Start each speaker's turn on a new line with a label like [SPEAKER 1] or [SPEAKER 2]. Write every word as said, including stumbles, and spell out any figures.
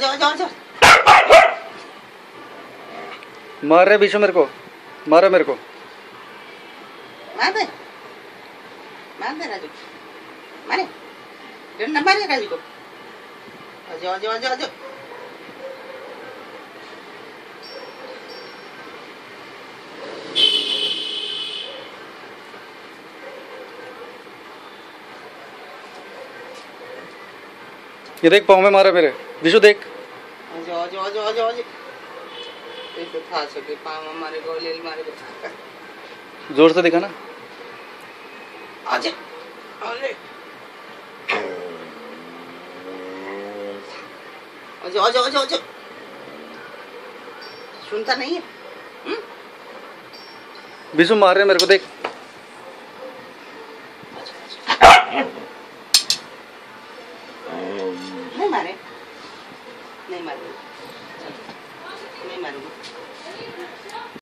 [SPEAKER 1] आजा आजा आजा।
[SPEAKER 2] मार रहे बीचों मेरे को, मारो मेरे को।
[SPEAKER 1] मार दे मार दे राजू, मारे डंडा मारे राजू को। आजा आजा आजा आजा।
[SPEAKER 2] ये देख पाँव में मारा मेरे, विशु देख।
[SPEAKER 1] आजा आजा आजा आजा आजा। देखो था सके पाँव में मारे को, ले मारे को।
[SPEAKER 2] जोर से दिखा ना।
[SPEAKER 1] आजा अरे आजा आजा आजा आजा। सुनता नहीं है। हम्म
[SPEAKER 2] विशु मार रहे मेरे को, देख।
[SPEAKER 1] नहीं मारे नहीं मारे।